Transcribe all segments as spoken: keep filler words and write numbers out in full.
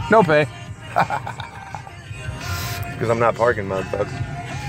No pay. Because I'm not parking, motherfucker.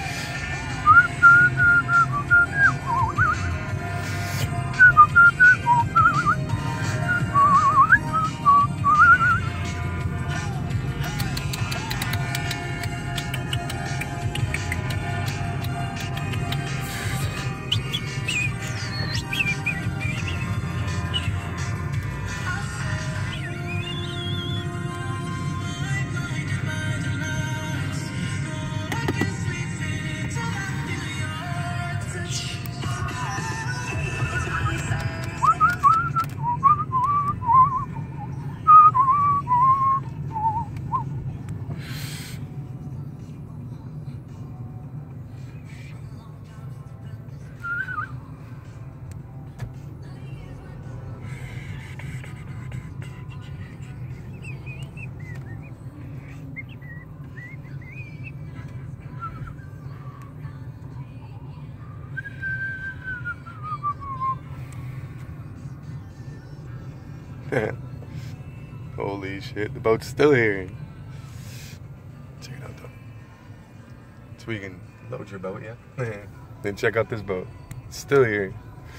Holy shit, the boat's still here. Check it out though. So you can load your boat, yeah? Then check out this boat. It's still here.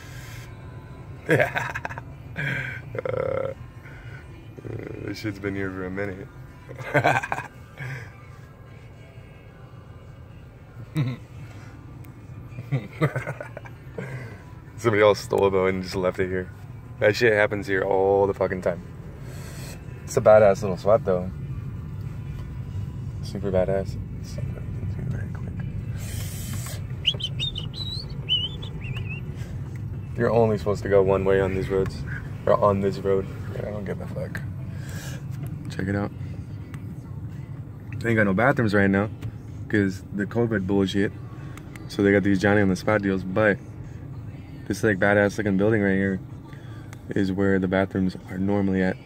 uh, uh, this shit's been here for a minute. Somebody else stole a boat and just left it here. That shit happens here all the fucking time. It's a badass little spot though. Super badass. So very quick. You're only supposed to go one way on these roads. Or on this road. Yeah, I don't give a fuck. Check it out. They ain't got no bathrooms right now. Because the COVID bullshit. So they got these Johnny on the spot deals. But this like badass looking building right here is where the bathrooms are normally at.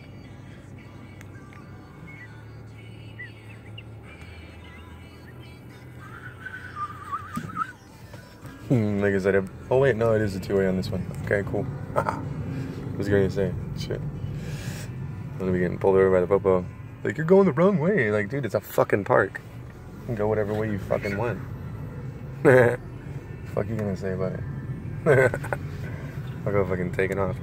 Hmm, like I said, oh wait, no, it is a two-way on this one. Okay, cool. What was I gonna say? Shit. I'm gonna be getting pulled over by the popo. Like, you're going the wrong way. Like, dude, it's a fucking park. You can go whatever way you fucking want. Fuck you gonna say about it? I'll go fucking taking off.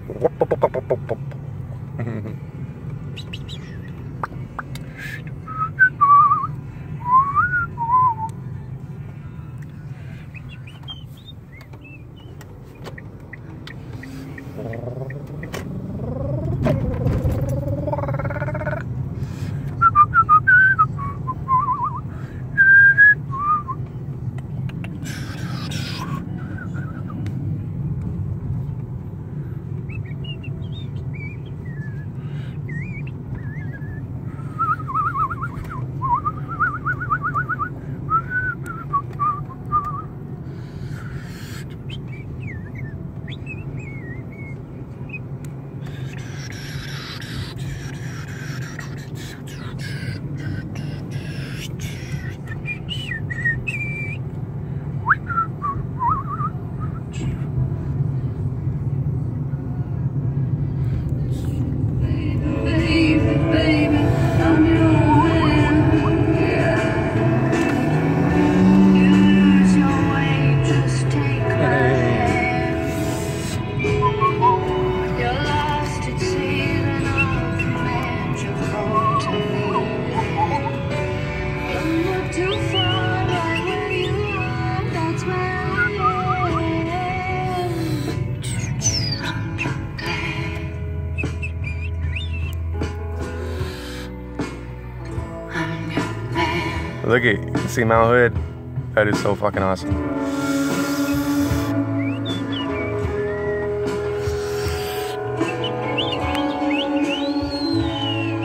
Look at, see Mount Hood? That is so fucking awesome.